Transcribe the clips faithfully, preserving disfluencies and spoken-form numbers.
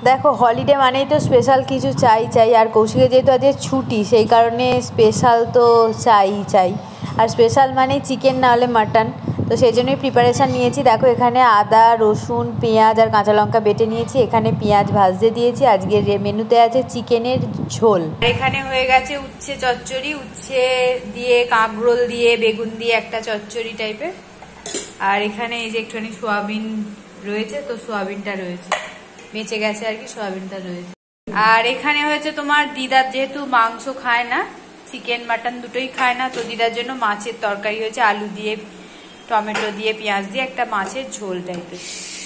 দেখো হলিডে মানেই তো স্পেশাল কিছু চাই চাই, আর কৌশিকের যেহেতু আজকে ছুটি সেই কারণে স্পেশাল তো চাই চাই আর স্পেশাল মানে চিকেন না হলে মাটন। তো সেই জন্যই প্রিপারেশান নিয়েছি। দেখো এখানে আদা রসুন পেঁয়াজ আর কাঁচা লঙ্কা বেটে নিয়েছি, এখানে পেঁয়াজ ভাজতে দিয়েছি। আজকের মেনুতে আছে চিকেনের ঝোল। এখানে হয়ে গেছে উচ্ছে চচ্চড়ি, উচ্ছে দিয়ে কাঁকরোল দিয়ে বেগুন দিয়ে একটা চচ্চড়ি টাইপের। আর এখানে এই যে একটুখানি সোয়াবিন রয়েছে, তো সোয়াবিনটা রয়েছে বেঁচে গেছে আর কি, সোয়াবিনটা রয়েছে। আর এখানে হয়েছে তোমার দিদার যেহেতু মাংস খায় না, চিকেন মাটন দুটোই খায় না, তো দিদার জন্য মাছের তরকারি হয়েছে, আলু দিয়ে টমেটো দিয়ে পেঁয়াজ দিয়ে একটা মাছের ঝোল টাইপের।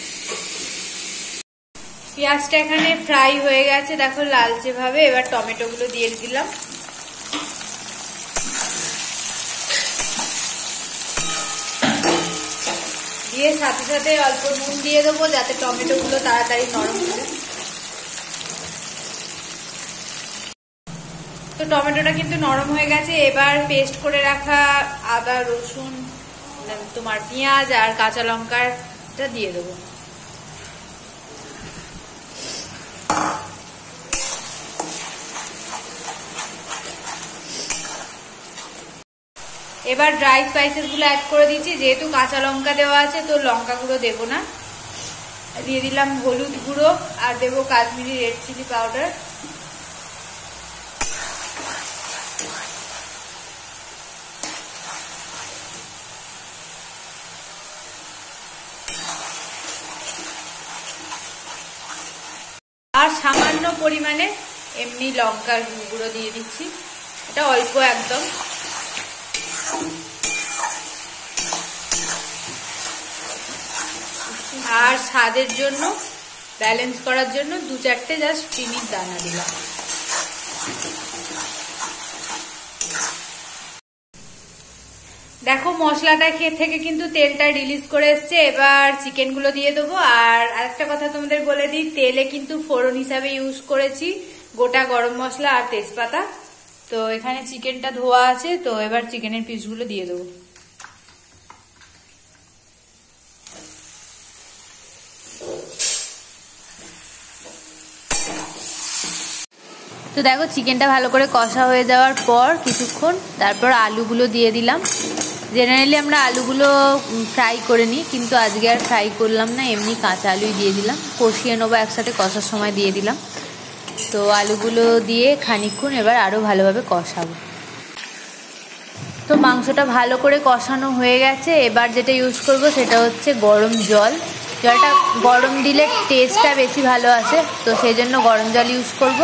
পেঁয়াজটা এখানে ফ্রাই হয়ে গেছে দেখো লালচে ভাবে। এবার টমেটো গুলো দিয়ে দিলাম। দিয়ে সাথে সাথে অল্প নুন দিয়ে দেবো যাতে টমেটো গুলো তাড়াতাড়ি নরম হবে। তো টমেটোটা কিন্তু নরম হয়ে গেছে। এবার পেস্ট করে রাখা আদা রসুন তোমার পেঁয়াজ আর কাঁচা লঙ্কাটা দিয়ে দেবো। এবার ড্রাই স্পাইসেস গুলো অ্যাড করে দিচ্ছি, যেহেতু কাঁচা লঙ্কা দেওয়া আছে তো লঙ্কা গুঁড়ো দেবো না। দিয়ে দিলাম হলুদ গুঁড়ো আর দেবো কাশ্মীরি রেড চিলি পাউডার। আর সামান্য পরিমাণে এমনি লঙ্কার গুঁড়ো দিয়ে দিচ্ছি, এটা অল্প একদম। আর স্বাদের জন্য ব্যালেন্স করার জন্য দু চারটে জাস্ট চিনির দানা দিলাম। দেখো মশলাটা থেকে কিন্তু তেলটা রিলিজ করে এসছে। এবার চিকেন গুলো দিয়ে দেবো। আর আরেকটা কথা তোমাদের বলে দিই, তেলে কিন্তু ফোড়ন হিসাবে ইউজ করেছি গোটা গরম মশলা আর তেজপাতা। তো এখানে চিকেনটা ধোয়া আছে, তো এবার চিকেনের পিসগুলো দিয়ে দেবো। তো দেখো চিকেনটা ভালো করে কষা হয়ে যাওয়ার পর কিছুক্ষণ তারপর আলুগুলো দিয়ে দিলাম। জেনারেলি আমরা আলুগুলো ফ্রাই করে নিই, কিন্তু আজকে আর ফ্রাই করলাম না, এমনি কাঁচা আলুই দিয়ে দিলাম। কষিয়ে নেবো একসাথে, কষার সময় দিয়ে দিলাম। তো আলুগুলো দিয়ে খানিকক্ষণ এবার আরও ভালোভাবে কষাবো। তো মাংসটা ভালো করে কষানো হয়ে গেছে। এবার যেটা ইউজ করব সেটা হচ্ছে গরম জল। জলটা গরম দিলে টেস্টটা বেশি ভালো আসে, তো সেই জন্য গরম জল ইউজ করব।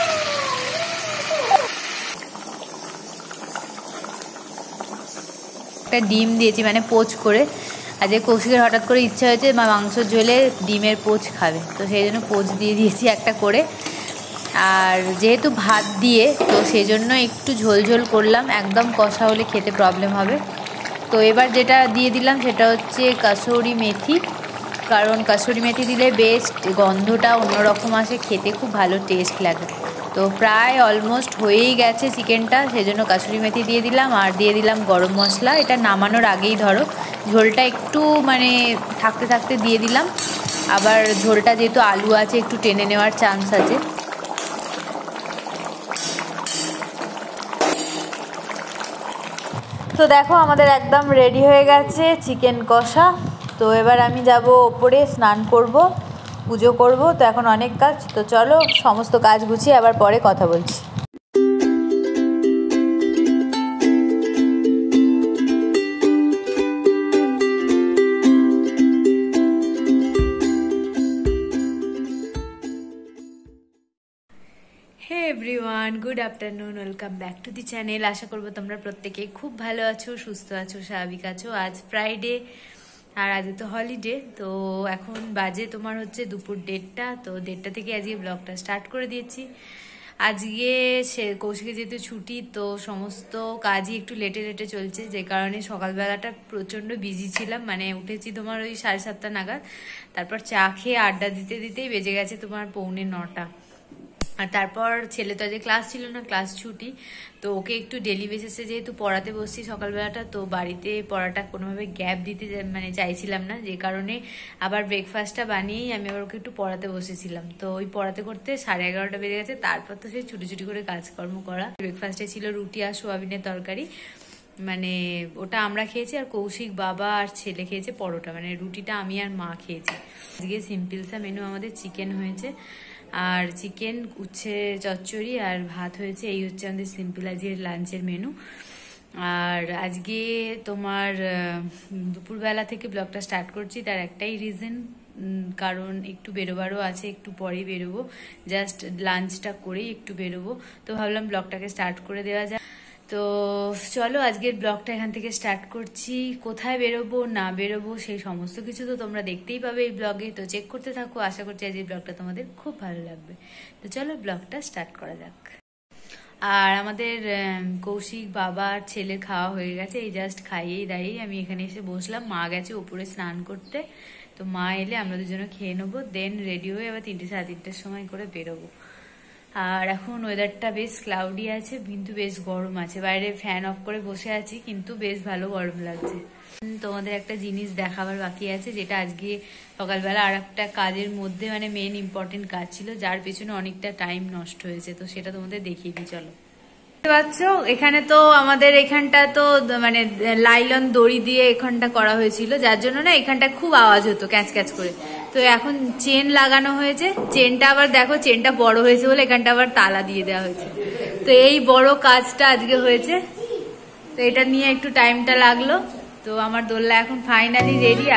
একটা ডিম দিয়েছি মানে পোচ করে। আজকে কৌশিকের হঠাৎ করে ইচ্ছা হয়েছে মা মাংসর ঝোলে ডিমের পোচ খাবে, তো সেই জন্য পোচ দিয়ে দিয়েছি একটা করে। আর যেহেতু ভাত দিয়ে তো সেই জন্য একটু ঝোল ঝোল করলাম, একদম কষা হলে খেতে প্রবলেম হবে। তো এবার যেটা দিয়ে দিলাম সেটা হচ্ছে কাসুরি মেথি, কারণ কাসুরি মেথি দিলে বেস্ট গন্ধটা অন্যরকম আসে, খেতে খুব ভালো টেস্ট লাগে। তো প্রায় অলমোস্ট হয়েই গেছে চিকেনটা, সেই জন্য কাসুরি মেথি দিয়ে দিলাম। আর দিয়ে দিলাম গরম মশলা, এটা নামানোর আগেই ধরো ঝোলটা একটু মানে থাকতে থাকতে দিয়ে দিলাম। আবার ঝোলটা যেহেতু আলু আছে একটু টেনে নেওয়ার চান্স আছে। তো দেখো আমাদের একদম রেডি হয়ে গেছে চিকেন কষা। তো এবার আমি যাব ওপরে স্নান করব, পুজো করব। তো এখন অনেক কাজ, তো চলো সমস্ত কাজ গুছিয়ে আবার পরে কথা বলছি। Hey everyone, good afternoon, welcome back to the channel. আশা করবো তোমরা প্রত্যেকেই খুব ভালো আছো, সুস্থ আছো, স্বাভাবিক আছো। আজ ফ্রাইডে আর আজ তো হলিডে। তো এখন বাজে তোমার হচ্ছে দুপুর দেড়টা। তো দেড়টা থেকে আজকে ব্লগটা স্টার্ট করে দিয়েছি। আজকে সে কৌশিকে যেহেতু ছুটি, তো সমস্ত কাজই একটু লেটে লেটে চলছে, যে কারণে সকালবেলাটা প্রচণ্ড বিজি ছিলাম। মানে উঠেছি তোমার ওই সাড়ে সাতটা নাগাদ, তারপর চা খেয়ে আড্ডা দিতে দিতেই বেজে গেছে তোমার পৌনে নটা। আর তারপর ছেলে তো আজকে ক্লাস ছিল না, ক্লাস ছুটি, তো ওকে একটু ডেলি বেসিসে যেহেতু পড়াতে বসছি সকালবেলাটা, তো বাড়িতে পড়াটা কোনোভাবে গ্যাপ দিতে মানে চাইছিলাম না, যে কারণে আবার ব্রেকফাস্টটা বানিয়েই আমি আবার ওকে একটু পড়াতে বসেছিলাম। তো ওই পড়াতে করতে সাড়ে এগারোটা বেজে গেছে, তারপর তো সেই ছুটি ছুটি করে কাজকর্ম করা। ব্রেকফাস্টে ছিল রুটি আর সোয়াবিনের তরকারি, মানে ওটা আমরা খেয়েছি, আর কৌশিক, বাবা আর ছেলে খেয়েছে পরোটা, মানে রুটিটা আমি আর মা খেয়েছি। আজকে সিম্পল সা মেনু, আমাদের চিকেন হয়েছে আর চিকেন, উচ্ছে চচ্চড়ি আর ভাত হয়েছে। এই হচ্ছে আমাদের সিম্পল আজকের লাঞ্চের মেনু। আর আজকে তোমার দুপুরবেলা থেকে ব্লগটা স্টার্ট করছি, তার একটাই রিজন, কারণ একটু বেরোবারও আছে, একটু পরেই বেরোবো, জাস্ট লাঞ্চটা করেই একটু বেরোবো, তো ভাবলাম ব্লগটাকে স্টার্ট করে দেওয়া যায়। তো চলো আজকের ব্লগটা এখান থেকে স্টার্ট করছি। কোথায় বেরোবো না বেরোবো সেই সমস্ত কিছু তো তোমরা দেখতেই পাবে এই ব্লগে, তো চেক করতে থাকো। আশা করছি আজকের ব্লগটা তোমাদের খুব ভালো লাগবে। তো চলো ব্লগটা স্টার্ট করা যাক। আর আমাদের কৌশিক, বাবা আর ছেলের খাওয়া হয়ে গেছে, এই জাস্ট খাইয়েই দাঁড়িয়ে আমি এখানে এসে বসলাম। মা গেছে উপরে স্নান করতে, তো মা এলে আমরা দুজনে খেয়ে নেবো, দেন রেডি হয়ে আবার তিনটে সাড়ে তিনটের সময় করে বেরোবো। আর এখন ওয়েদারটা বেশ ক্লাউডি আছে, কিন্তু বেশ গরম আছে, বাইরে ফ্যান অফ করে বসে আছি, কিন্তু বেশ ভালো গরম লাগছে। তোমাদের একটা জিনিস দেখাবার বাকি আছে, যেটা আজকে সকালবেলা আর একটা কাজের মধ্যে মানে মেন ইম্পর্টেন্ট কাজ ছিল, যার পেছনে অনেকটা টাইম নষ্ট হয়েছে, তো সেটা তোমাদের দেখিয়ে দিই চলো। পাচ্ছ এখানে তো আমাদের এখানটা তো মানে লাইলন দড়ি দিয়ে এখানটা করা হয়েছিল, যার জন্য না এখানটা খুব আওয়াজ হতো ক্যাচ ক্যাচ করে। তো এখন চেন লাগানো হয়েছে, চেনটা আবার দেখো চেনটা বড় হয়েছে বলে এখানটা আবার তালা দিয়ে দেওয়া হয়েছে। তো এই বড় কাজটা আজকে হয়েছে, তো এটা নিয়ে একটু টাইমটা লাগলো। তো আমার দোলনা এখন ফাইনালি রেডি।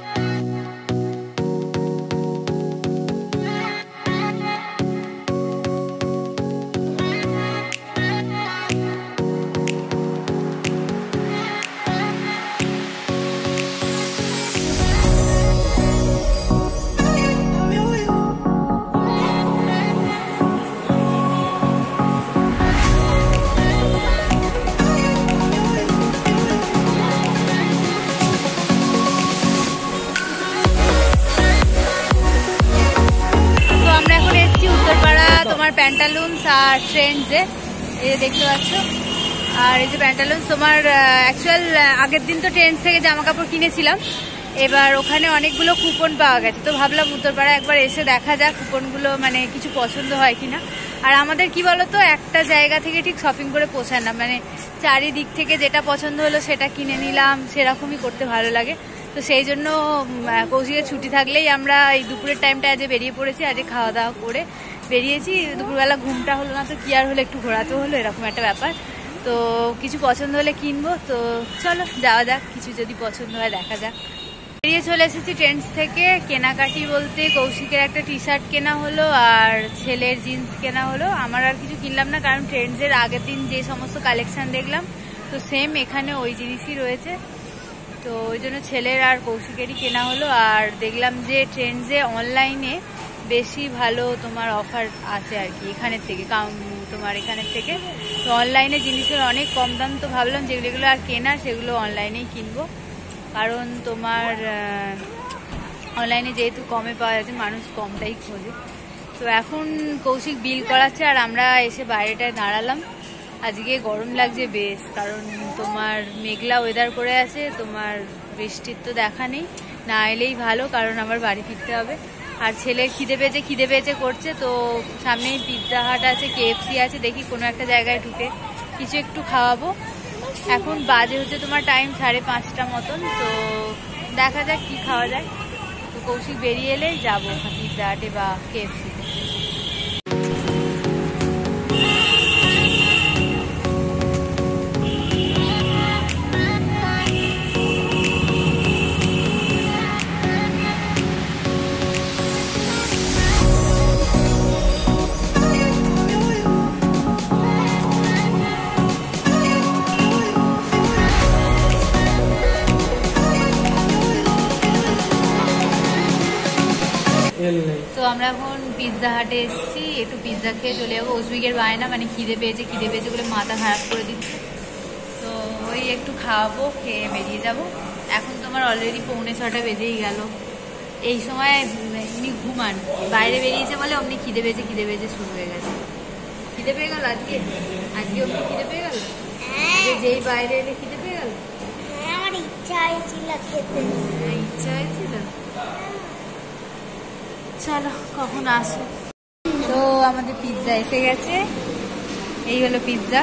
প্যান্টালুন্স আর ট্রেন্ডসে এই দেখতে পাচ্ছ, আর এই যে প্যান্টালুন্স তোমার অ্যাকচুয়াল আগের দিন তো ট্রেন্ডস থেকে জামা কাপড় কিনেছিলাম, এবার ওখানে অনেকগুলো কুপন পাওয়া গেছে, তো ভাবলাম উত্তরপাড়া একবার এসে দেখা যাক কুপনগুলো মানে কিছু পছন্দ হয় কিনা। আর আমাদের কি বলতো একটা জায়গা থেকে ঠিক শপিং করে পোষায় না, মানে চারিদিক থেকে যেটা পছন্দ হলো সেটা কিনে নিলাম, সেরকমই করতে ভালো লাগে। তো সেই জন্য কৌশিকের ছুটি থাকলেই আমরা এই দুপুরের টাইমটা আজ বেরিয়ে পড়েছি, আজ খাওয়া দাওয়া করে বেরিয়েছি। দুপুরবেলা ঘুমটা হলো না তো কি আর হলো, একটু ঘোরাতে হলো, এরকম একটা ব্যাপার। তো কিছু পছন্দ হলে কিনবো, তো চলো যাওয়া যাক, কিছু যদি পছন্দ হয় দেখা যাক। বেরিয়ে চলে এসেছি ট্রেন্ডস থেকে। কেনাকাটি বলতে কৌশিকের একটা টি শার্ট কেনা হলো আর ছেলের জিন্স কেনা হলো। আমার আর কিছু কিনলাম না, কারণ ট্রেন্ডসের আগের দিন যে সমস্ত কালেকশন দেখলাম তো সেম এখানে ওই জিনিসই রয়েছে, তো ওই জন্য ছেলের আর কৌশিকেরই কেনা হলো। আর দেখলাম যে ট্রেন্ডসে অনলাইনে বেশি ভালো তোমার অফার আছে আর কি এখানের থেকে, কারণ তোমার এখানের থেকে তো অনলাইনে জিনিসের অনেক কম দাম, তো ভাবলাম যেগুলো যেগুলো আর কেনা সেগুলো অনলাইনেই কিনবো, কারণ তোমার অনলাইনে যেহেতু কমে পাওয়া যাচ্ছে মানুষ কমটাই খোঁজে। তো এখন কৌশিক বিল করাচ্ছে আর আমরা এসে বাইরেটায় দাঁড়ালাম। আজকে গরম লাগছে বেশ, কারণ তোমার মেঘলা ওয়েদার করে আছে, তোমার বৃষ্টির তো দেখা নেই, না এলেই ভালো, কারণ আমার বাড়ি ফিরতে হবে। আর ছেলে খিদে পেয়েছে খিদে পেয়েছে করছে, তো সামনেই পিৎজা হাট আছে, কেএফসি আছে, দেখি কোনো একটা জায়গায় ঢুকে কিছু একটু খাওয়াবো। এখন বাজে হচ্ছে তোমার টাইম সাড়ে পাঁচটা মতন, তো দেখা যাক কি খাওয়া যায়। তো কৌশিক বেরিয়ে এলেই যাবো পিৎজা হাটে বা কেএফসিতে। তো আমরা এখন পিৎজা হাটে এসেছি, একটু পিৎজা খেয়ে চলে যাবো। ওসবিকের বায়না মানে খিদে পেয়েছে খিদে পেয়েছে বলে মাথা খারাপ করে দিচ্ছে, তো ওই একটু খাওয়াবো, খেয়ে বেরিয়ে যাব। এখন তোমার অলরেডি পৌনে ছটা বেজেই গেল, এই সময় এমনি ঘুমান, বাইরে বেরিয়েছে বলে অমনি খিদে পেয়েছে খিদে পেয়েছে শুরু হয়ে গেছে। খিদে পেয়ে গেল আজকে? আজকে ওকে খিদে পেয়ে গেল? যেই বাইরে এলে খিদে পেয়ে গেল? আমার ইচ্ছা হয়েছিল খেতে। ইচ্ছা হয়েছিল? চলো কখন আসো। তো আমাদের পিৎজা এসে গেছে, এই হলো পিৎজা।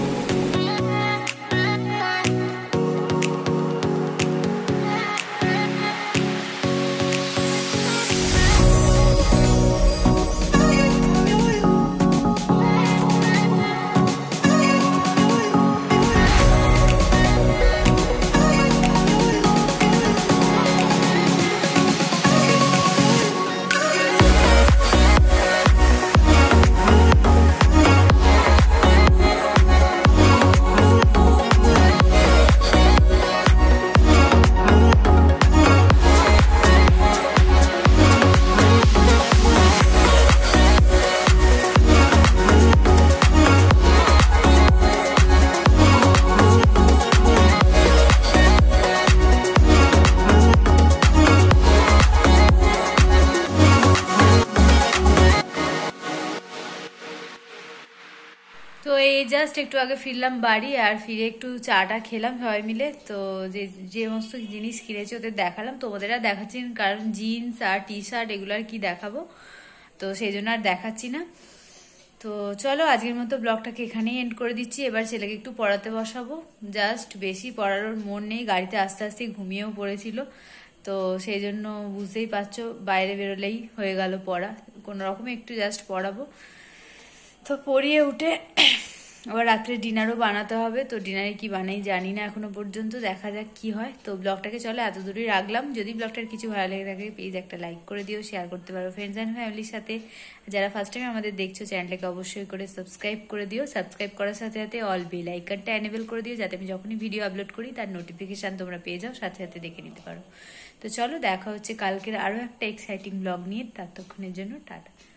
তো এই জাস্ট একটু আগে ফিরলাম বাড়ি, আর ফিরে একটু চাটা খেলাম সবাই মিলে। তো যে যে সমস্ত জিনিস কিনেছি ওদের দেখালাম, তো ওদের আর দেখাচ্ছি না, কারণ জিন্স আর টি শার্ট এগুলো আর কি দেখাবো, তো সেই জন্য আর দেখাচ্ছি না। তো চলো আজকের মতো ব্লগটাকে এখানেই এন্ড করে দিচ্ছি। এবার ছেলেকে একটু পড়াতে বসাবো, জাস্ট বেশি পড়ানোর মন নেই, গাড়িতে আস্তে আস্তে ঘুমিয়েও পড়েছিল, তো সেই জন্য বুঝতেই পারছো বাইরে বেরোলেই হয়ে গেল পড়া, কোনো রকমে একটু জাস্ট পড়াবো। তো পড়িয়ে উঠে আবার রাত্রে ডিনারও বানাতে হবে, তো ডিনারে কি বানাই জানি না এখনো পর্যন্ত, দেখা যাক কি হয়। তো ব্লগটাকে চলো এত দূরই রাখলাম। যদি ব্লগটার কিছু ভালো লেগে থাকে প্লিজ একটা লাইক করে দিও, শেয়ার করতে পারো ফ্রেন্ডস অ্যান্ড ফ্যামিলির সাথে। যারা ফার্স্ট টাইম আমাদের দেখছো চ্যানেলটাকে অবশ্যই করে সাবস্ক্রাইব করে দিও, সাবস্ক্রাইব করার সাথে সাথে অল বেল আইকনটা এনেবল করে দিও, যাতে আমি যখনই ভিডিও আপলোড করি তার নোটিফিকেশান তোমরা পেয়ে যাও, সাথে সাথে দেখে নিতে পারো। তো চলো দেখা হচ্ছে কালকের আরও একটা এক্সাইটিং ব্লগ নিয়ে, ততক্ষণের জন্য টাটা।